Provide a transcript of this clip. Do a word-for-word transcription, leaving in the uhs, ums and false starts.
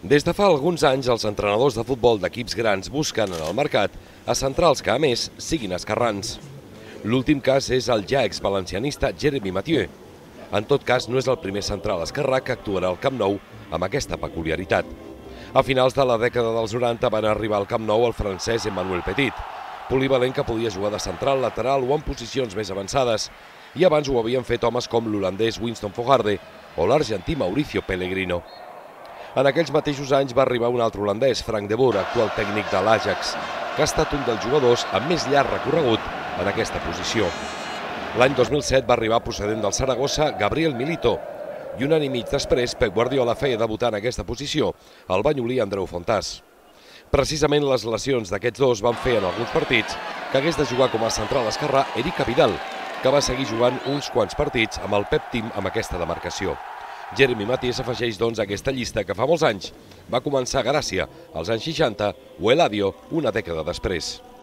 Des de fa alguns anys, els entrenadors de futbol d'equips grans busquen en el mercat a centrals que, a més, siguin esquerrans. L'últim cas és el ja exvalencianista Jérémy Mathieu. En tot cas, no és el primer central esquerrà que actuarà al Camp Nou amb aquesta peculiaritat. A finals de la dècada dels noranta van arribar al Camp Nou el francès Emmanuel Petit, polivalent que podia jugar de central, lateral o en posicions més avançades, i abans ho havien fet homes com l'holandès Winston Fogarde o l'argentí Mauricio Pellegrino. En aquells mateixos anys va arribar un altre holandès, Frank de Boer, actual tècnic de l'Ajax, que ha estat un dels jugadors amb més llarg recorregut en aquesta posició. L'any dos mil set va arribar procedent del Saragossa Gabriel Milito, i un any i mig després Pep Guardiola feia debutar en aquesta posició el banyolí Andreu Fontàs. Precisament les lesions d'aquests dos van fer en alguns partits que hagués de jugar com a central esquerrà Eric Vidal, que va seguir jugant uns quants partits amb el Pep Team amb aquesta demarcació. Jérémy Mathieu s'afegeix doncs a aquesta llista que fa molts anys va començar a Gràcia, als anys seixanta, o Eladio, una dècada després.